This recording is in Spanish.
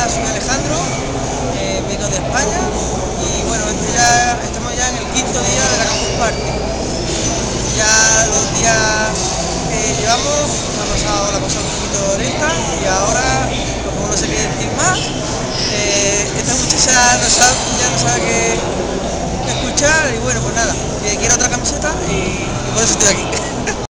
soy Alejandro, vengo de España y bueno, estamos ya en el quinto día de la Campus Party. Ya los días que llevamos, la pasado un poquito lenta y ahora, pues como no sé qué decir más, esta muchacha ya no sabe qué escuchar y bueno, pues nada, que quiero otra camiseta y por eso estoy aquí.